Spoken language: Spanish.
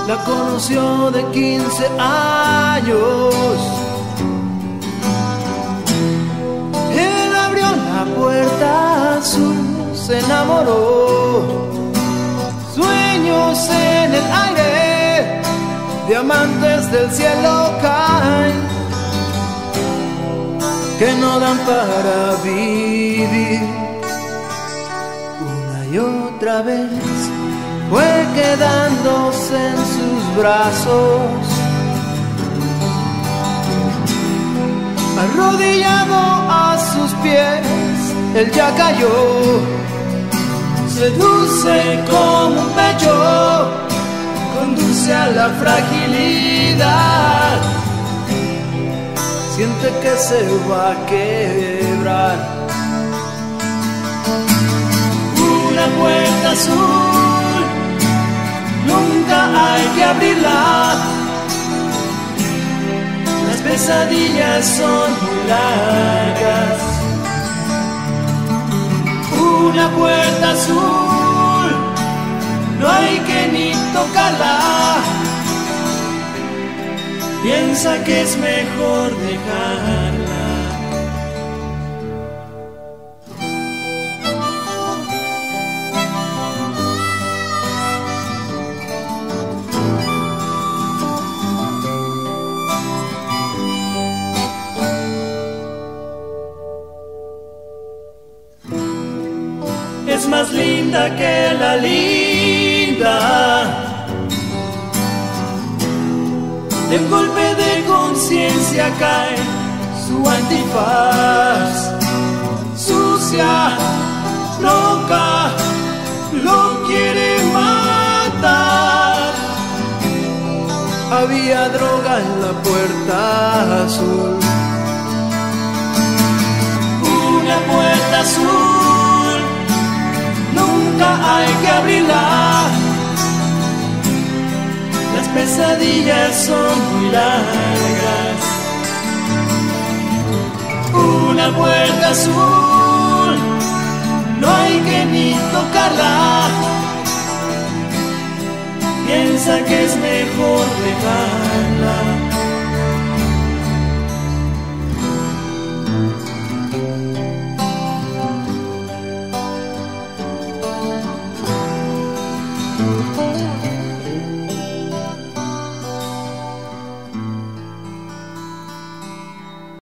La conoció de 15 años. Él abrió la puerta azul, se enamoró. Sueños en el aire, diamantes del cielo caen, que no dan para vivir. Una y otra vez fue quedándose en sus brazos, arrodillado a sus pies, él ya cayó. Seduce como un pecho, conduce a la fragilidad. Siente que se va a quebrar. Una puerta azul, nunca hay que abrirla. Las pesadillas son muy largas. Una puerta azul, no hay que ni tocarla. Piensa que es mejor dejarla. Es más linda que la linda. De un golpe de conciencia cae su antifaz. Sucia, loca, lo quiere matar. Había droga en la puerta azul. Una puerta azul, nunca hay que abrirla. Las pesadillas son muy largas. Una puerta azul, no hay que ni tocarla. Piensa que es mejor dejarla.